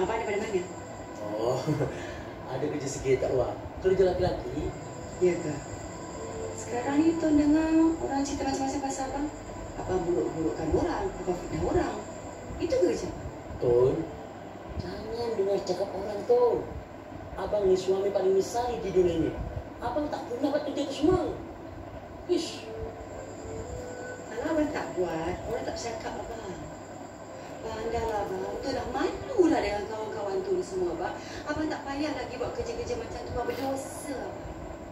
Abang daripada mana? Oh, ada kerja sikit tak Wak? Kerja laki-laki? Ya ke? Sekarang ni Tun dengar orang cerita macam-macam pasal abang. Abang buruk-burukkan orang, abang fitnah orang. Itu kerja. Tun, jangan dengar cakap orang Tun. Abang ni suami paling misali di dunia ini. Abang tak pernah buat kerja itu semua. Ish. Kalau abang tak buat, orang tak bercakap abang. Pandanglah abang, tu dah malulah dengan kawan-kawan tu semua abang. Abang tak payah lagi buat kerja-kerja macam tu, abang berdosa abang.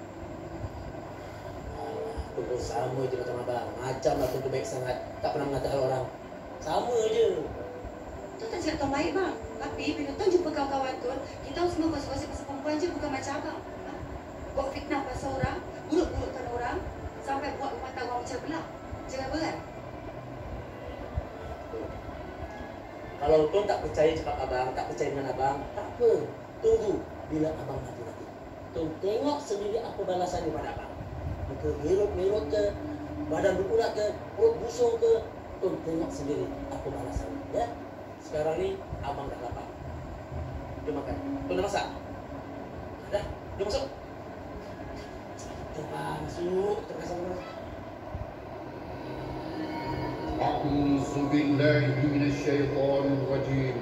Tu pun sama je macam abang. Macam lah tu baik sangat. Tak pernah mengatakan orang. Sama je. Tu tak cakap tuan baik bang. Tapi bila tuan jumpa kawan-kawan tu, kita semua gosip-gosip pasal perempuan je, bukan macam abang. Ha? Buat fitnah pasal orang, buruk-burukkan orang, sampai buat rumah tangga orang macam belah. Jangan berat. Kalau Tun tak percaya cakap abang, tak percaya dengan abang, tak apa. Tunggu bila abang mati nanti. Tun tengok sendiri apa balasannya pada abang. Muka merut-merut ke, badan berulat ke, perut busung ke, Tun tengok sendiri apa balasannya. Ya? Sekarang ni abang dah lapar. Jom makan. Tun dah masak? Dah, jom masuk. Coba masuk, kita sama. أعوذ بالله من الشيطان الرجيم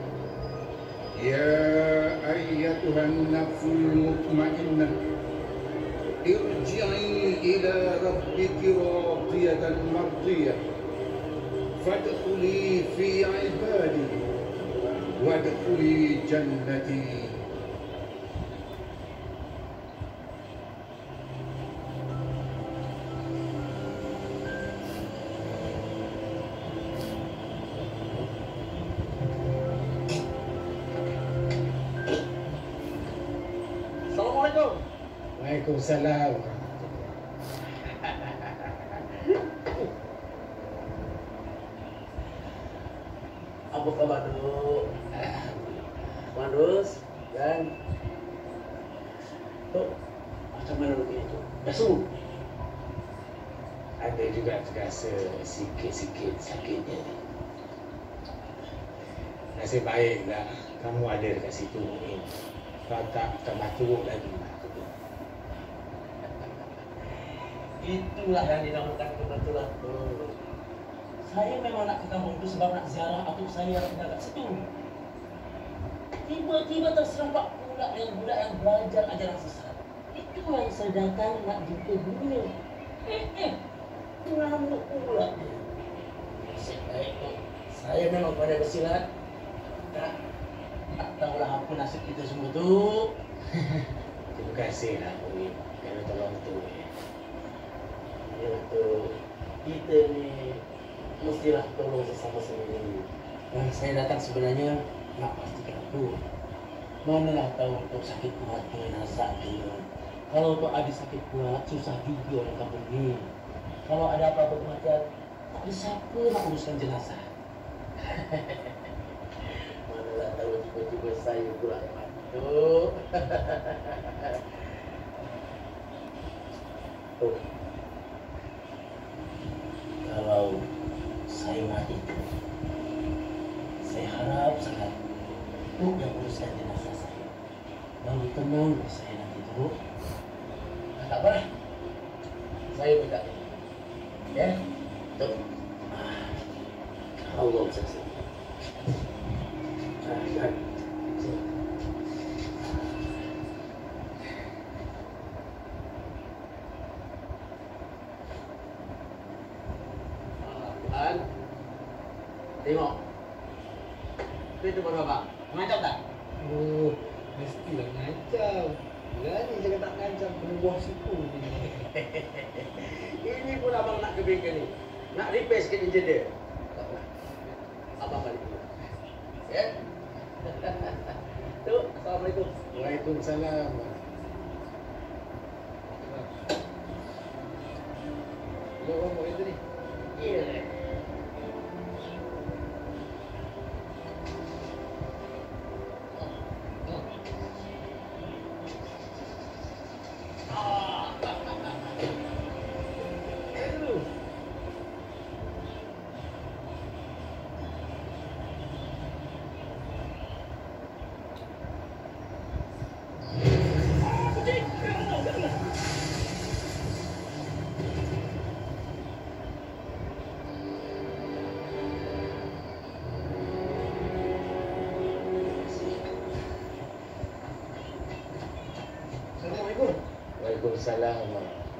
يا أيتها النفس المطمئنة ارجعي إلى ربك راضية مرضية فادخلي في عبادي وادخلي جنتي. Assalamualaikum. Waalaikumsalam. Apa kabar dulu? Mandus dan tu macam mana begitu? Dah sembuh? Ada juga terasa sikit-sikit sakitnya. Nasib baiklah kamu ada dekat situ Mu'in. Kalau tak tambah teruk lagi. Itulah yang dinamakan kebetulan. Saya memang nak ke kampung itu sebab nak ziarah atuk saya yang tinggal kat situ. Tiba-tiba terserempak pula yang budak yang belajar ajaran sesat. Itu yang saya datang nak jumpa gurunya. Ngamuk pula dia. Saya memang pandai bersilat. Tak tahulah apa nasib kita semua tu. Terima kasihlah Mu'in kerana tolong tu. Ya betul. Kita ni mestilah tolong sesama sendiri. Dan saya datang sebenarnya nak pastikan tu. Manalah tahu untuk sakit kuat ke nazak ke. Kalau untuk adik sakit kuat, susah juga orang kampung ni. Kalau ada apa-apa kematian, tak ada siapa nak uruskan jenazah. Manalah tahu tiba-tiba saya pula yang mati. Oh. Kalau saya mati itu, saya harap sangat Tuk yang uruskan jenazah saya. Baru tenang saya nanti Tuk. Tak apa. Saya minta. Ya, Tuk. Allah saksi. Kan. Tengok. Itu baru apa? Mengancam tak? Oh, mestilah ngancam. Berani jangan tak ngancam kena buah siku ni. Ini pun abang nak ke bengkel ni. Nak repair sikit enjin dia. Tak nak. Abang balik dulu. Ya? Tu, Assalamualaikum. Waalaikumsalam. Lo orang buat itu ni? Ya. Waalaikumsalam.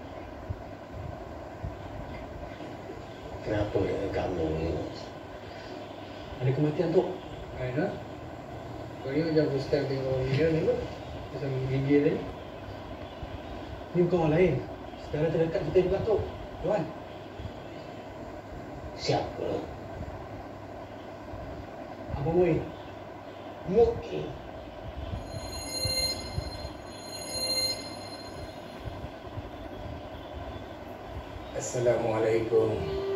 Kenapa dengan kamu, Yunus? Ada kematian tu. Aina. Kau ni macam Ustaz tengok video ni kot. Macam gigi tadi. Ni bukan orang lain. Saudara terdekat kita juga tu. Tuan. Siapa? Abang Muin. Mu'in. Assalamualaikum.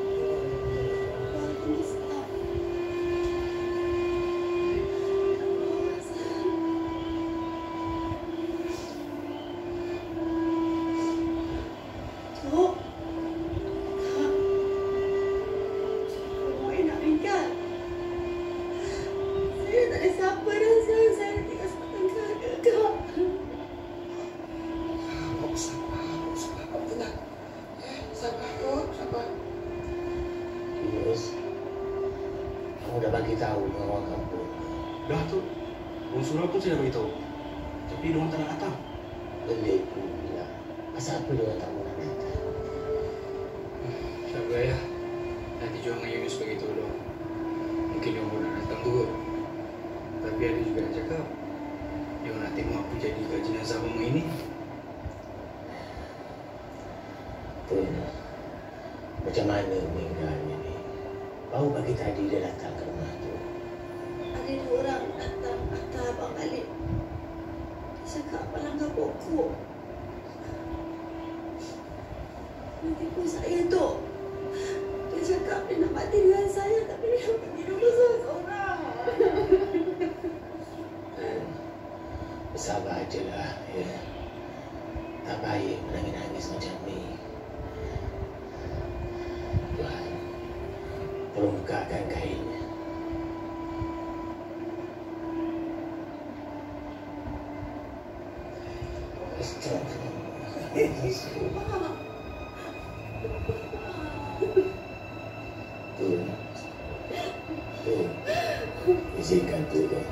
Tok. Kak. Awak nak meninggal. Saya tak ada siapa dah. Saya tinggal sepatang keluarga, Kak. Kau sabar, kau tenang. Sabar kau, sabar. Yunus, kamu dah bagi tahu dengan orang kampung. Dah tu, orang surau pun saya dah beritahu. Tapi diorang tak nak datang. Pelik pula. Asal apa dia tak mau nak datang? Sabar ya. Nanti jual dengan Yunus beritahu dulu. Mungkin dia mau nak datang tu kot. Tapi ada juga yang cakap dia nak tengok apa jadi kat jenazah abang ini. Betul. Macam mana meninggalnya ni? Baru pagi tadi dia datang ke rumah tu. Ada 2 orang datang hantar abang balik. Dia cakap pelanggar pokok. Nanti pun saya, Tok. Dia cakap dia nak mati dengan saya, tapi dia pergi dulu seorang-seorang. Bersabar je lah, ya. Tak baik menangis-nangis macam ni. Tuhan, tolong bukakan kainnya. Astagfirullah. Tuhan, izinkan Tuhan.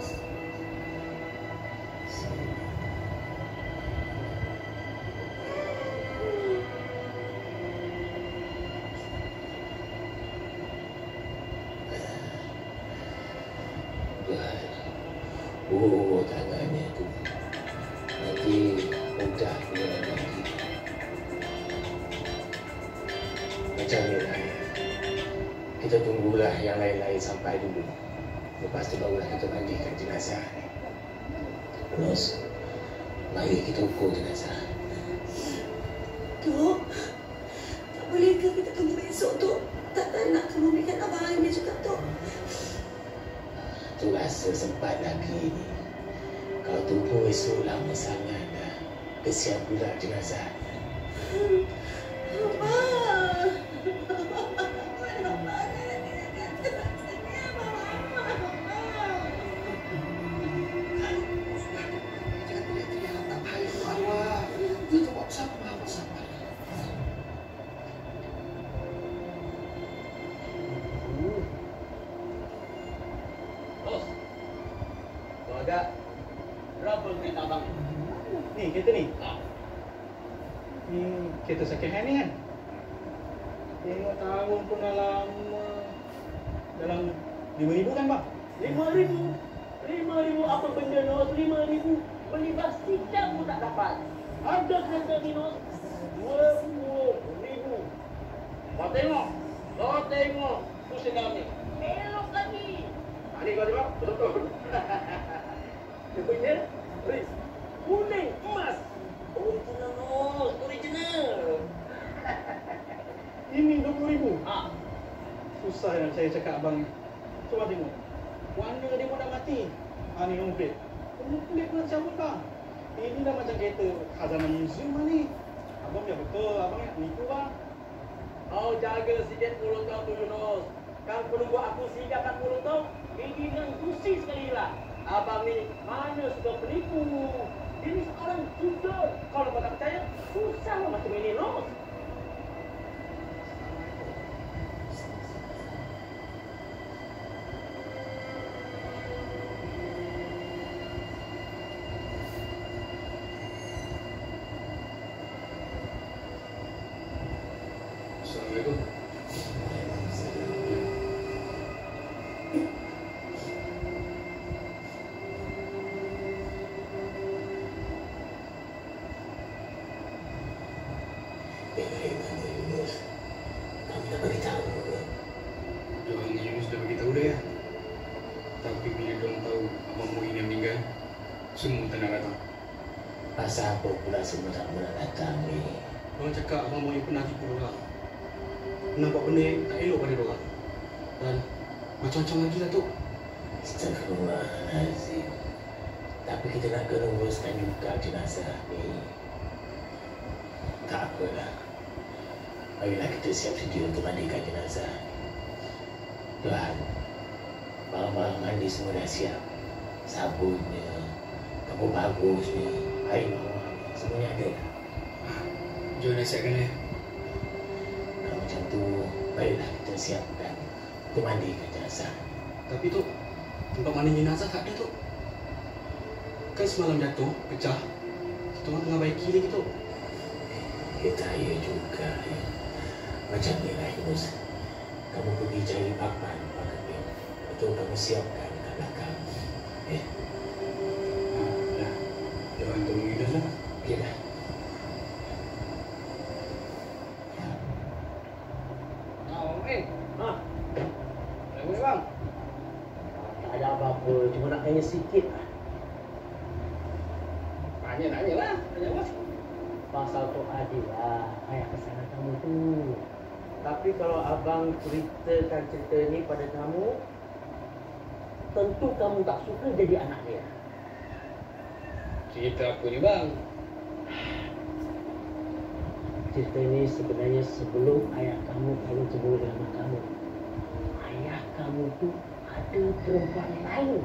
Oh, tangannya tu. Nanti mudah keluar lagi. Macam ni lah. Kita tunggulah yang lain-lain sampai dulu. Lepas tu barulah kita mandikan jenazah ni. Terus, mari kita ukur jenazah. Tok, tak bolehkah kita tunggu besok, Tok? Tak nak kamu berikan abang ini juga, Tok. Tu rasa sempat lagi ni. Kalau tunggu esok lama sangat dah. Kesian pula jenazahnya. Abang. Jangan teriak-teriak, tak baik untuk awak. Dia tu buat sabar, sabar. Bos, kau agak berapa kereta abang ni? Ni kereta ni. Ni kereta second hand ni kan. Tengok tahun pun dah lama. Dalam 5,000 kan bang? 5,000? 5,000 apa benda Nos? 5,000? Beli basikal pun tak dapat. Ada kereta ni Nos? 20,000. Kau tengok. Pusing dalam ni. Elok lagi. Ni kau tengok. Betul. Dia punya ris. Kuning, emas. Original Nos. Original. Ini 20,000. Ha. Susah yang saya cakap abang ni. Cuba tengok. Warna dia pun dah mati. Ni nombor plate. Nombor plate pun nak cabut bang. Ini dah macam kereta khazanah museum lah ni. Abang biar betul. Abang yang nipu bang. Kau jaga sikit mulut kau tu Yunus. Kau perlu buat aku sigakan mulut kau. Ini dengan kursi sekali lah. Abang ni mana suka penipu. Ini seorang jujur. Kalau kau tak percaya, susah lah macam ini Yunus. boleh ya. Tapi bila diorang tahu Abang Muhyiddin yang meninggal, semua tak nak datang. Pasal apa pula semua tak pernah datang ni? Orang cakap Abang Muhyiddin pernah tipu orang. Nampak benda yang tak elok pada orang. Dan macam-macam lagi lah tu. Astagfirullahaladzim. Tapi kita nak kena uruskan juga jenazah ni. Tak apalah. Marilah kita siap sedia untuk mandikan jenazah. Tuhan, barang-barang mandi semua dah siap. Sabunnya, kapur bagusnya, air mawar, semuanya ada. Jom dah siapkan ya. Kalau macam tu, baiklah kita siapkan untuk mandikan jenazah. Tapi tu, tempat mandi jenazah tak ada tu. Kan semalam jatuh, pecah. Kita orang tengah baiki lagi tu. Kita ya juga ya. Macam ni lah Yunus. Kamu pergi cari papan pakai betul kamu siapkan kat belakang. Dah. Jangan tolong Yunus lah. Okey dah. Dah boleh bang? Tak ada apa-apa, cuma nak tanya sikit lah. Tanya lah. Tanya apa? Pasal Tok Adil lah, ayah kesanan kamu tu. Tapi kalau abang ceritakan cerita ni pada kamu, tentu kamu tak suka jadi anak dia. Cerita apa ni bang? Cerita ni sebenarnya sebelum ayah kamu kalau cemburu dengan mak kamu. Ayah kamu tu ada perempuan lain.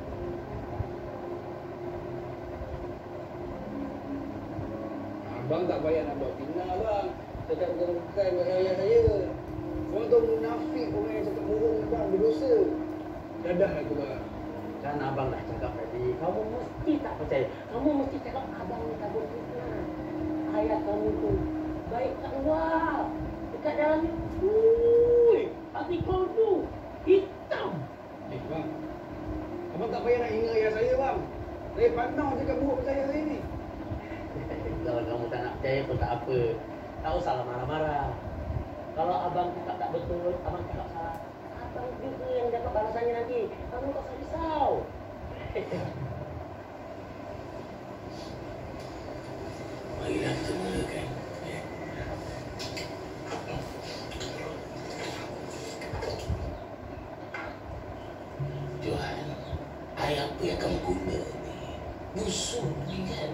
Abang tak payah nak buat fitnah bang. Cakap bukan buat ayah saya. Orang tu munafik, orang yang cakap bohong bang, berdosa. Dadah aku bang. Kan abang dah cakap tadi, kamu mesti tak percaya. Kamu mesti cakap abang ni tak berfitnah. Ayah kamu tu baik kat luar. Dekat dalam ni, hati kau tu hitam. Bang, abang tak payah nak hina ayah saya bang. Saya pandang cakap buruk pasal ayah saya ni. Kalau kamu tak nak percaya pun tak apa. Tak usahlah marah-marah. Kalau abang cakap tak betul, abang cakap salah, abang juga yang dapat balasannya nanti. Kamu tak usah risau. Marilah kita mulakan. Johan, air apa yang kamu guna ni? Busuk ni kan?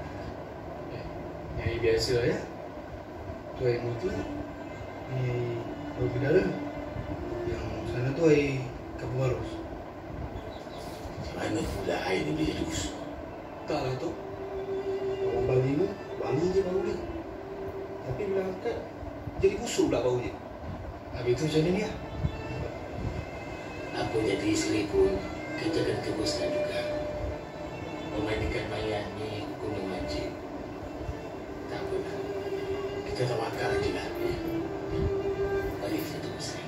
Yang biasa ya. Tu air motor. Ni air bedara. Yang sana tu air kapur barus. Mana pula air ni boleh jadi busuk? Taklah tu. Orang Bali ni wangi je bau dia. Tapi bila angkat jadi busuk pula bau dia. Habis tu macam ni lah. Apa jadi isteri pun, kita akan teruskan juga. Memandikan mayat ni hukum wajib. Tak apalah. Kita tawakal je lah. Mari kita teruskan.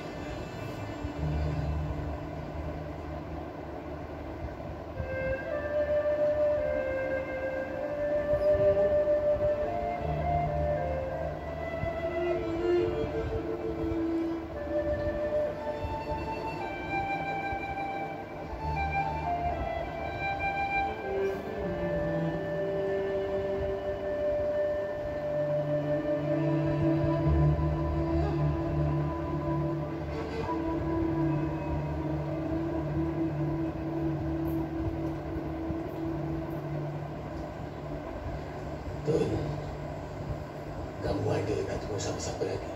Tun, kamu ada nak tunggu siapa-siapa lagi?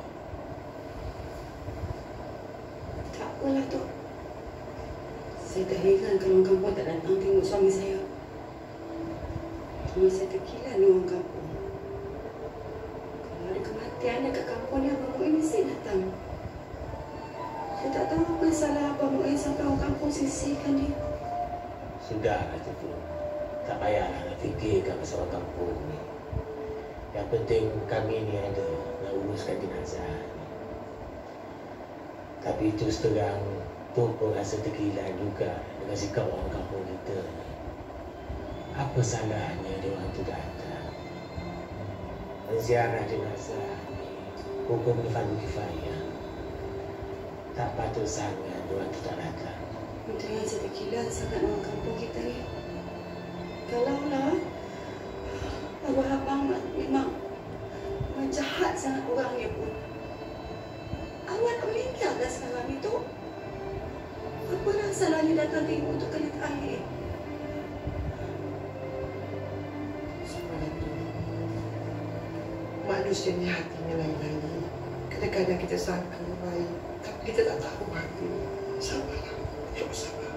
Tak apalah tu. Saya tak heran kalau orang kampung tak datang tengok suami saya. Cuma saya terkilan dengan orang kampung. Kalau ada kematian dekat kampung ni, Abang Mu'in mesti datang. Saya tak tahu apa salah Abang Mu'in sampai orang kampung sisihkan dia. Sudahlah tu. Tak payahlah nak fikirkan pasal orang kampung ni. Yang penting kami ni ada nak uruskan jenazah ni. Tapi terus terang, Tok pun rasa terkilan juga dengan sikap orang kampung kita ni. Apa salahnya dia orang tu datang? Menziarah jenazah ni hukum fardu kifayah. Tak patut sangat orang tu tak nakal. Dengan sedekilan sangat orang kampung kita ni. Kalaulah abang memang jahat sangat orangnya pun, awak tak meninggal dah sekarang itu. Apalah salahnya datang tengok untuk kali terakhir? Semua itu manusia ni hatinya lain-lain. Kadang-kadang kita sangka baik, tapi kita tak tahu hati. Sabarlah, ya bersabar.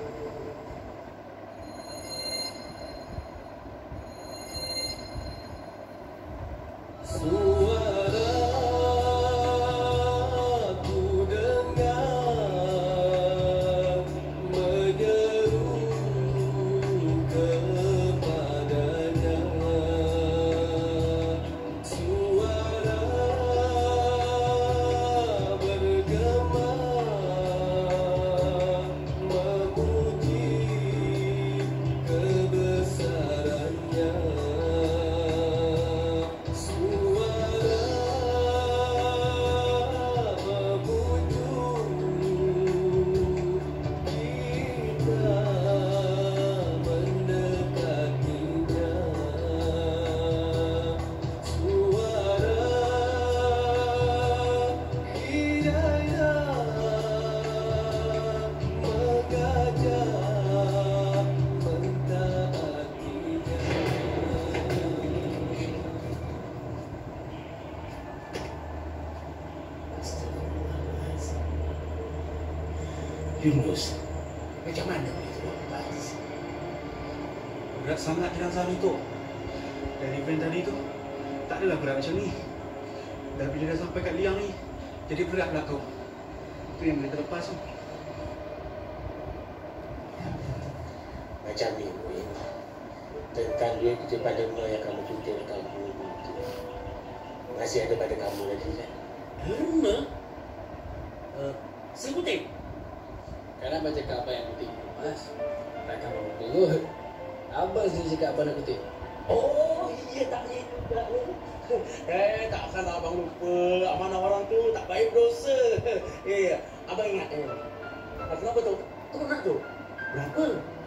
Yunus, macam mana boleh terlepas? Berat sangat jenazah ni tu. Dari event tadi tu, tak adalah berat macam ni. Dan bila dah sampai kat liang ni, jadi berat pula tu. Itu yang boleh terlepas tu. Macam ni, Win. Tentang duit kita pada yang kamu cerita dekat kamu itu. Masih ada pada kamu lagi kan? Herma? Si Putih? Kalau abang cakap apa yang Putih mas, takkan abang tengok. Abang sendiri cakap apa nak Putih? Oh, iya tak iya juga. Takkan abang lupa amanah orang tu tak baik dosa. Ya, abang ingat. Kenapa tu? Kau nak tu? Berapa?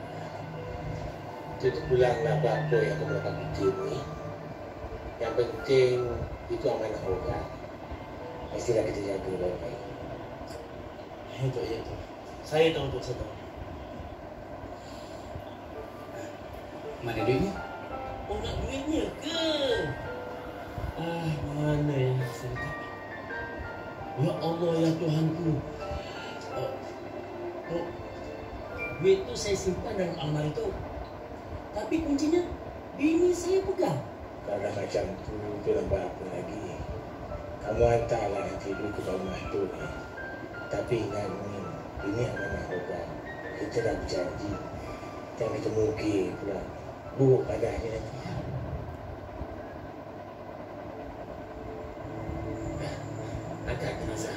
Itu pulanglah berapa yang kamu dapat Putih ni. Yang penting itu amanah orang. Mestilah kita jaga baik-baik. Ya tu. Saya tahu untuk saya tahu. Mana duitnya? Oh, nak duitnya ke? Mana yang saya tak? Ya Allah, ya Tuhanku. Duit tu saya simpan dalam almari tu. Tapi kuncinya bini saya pegang. Kalau macam tu, itu nampak apa lagi? Kamu hantarlah nanti dulu ke rumah tu. Tapi ingat ni, ini amanah orang. Kita dah berjanji. Jangan kita mungkir pula. Buruk padanya nanti. Angkat jenazah.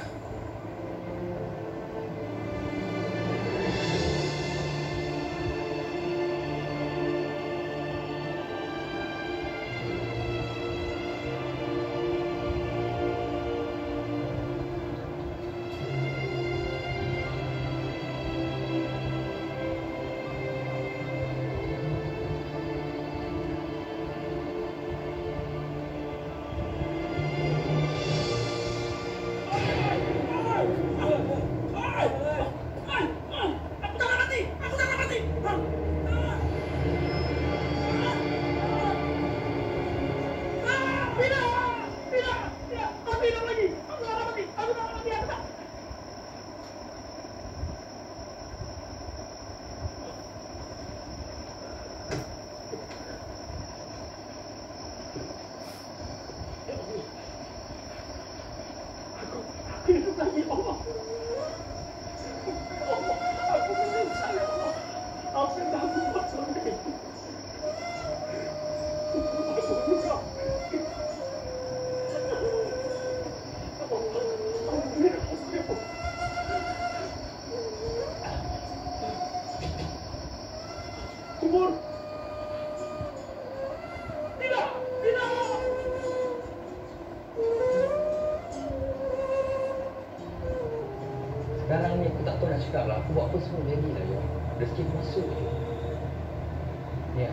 ni aku tak tahu nak cakap lah. Aku buat apa semua jadi lah ya. Rezeki aku masuk je. Ya.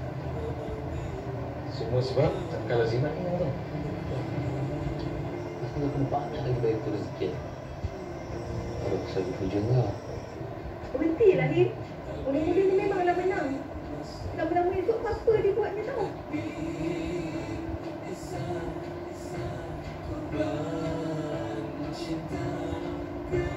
Semua sebab kalau Zimat ni abang. Aku dah kena banyak lagi bayar tu rezeki. Baru aku selalu tujuan lah. Berhentilah Him. Muda-muda ni memanglah menang. Lama-lama esok apa dia buatnya tau. Cinta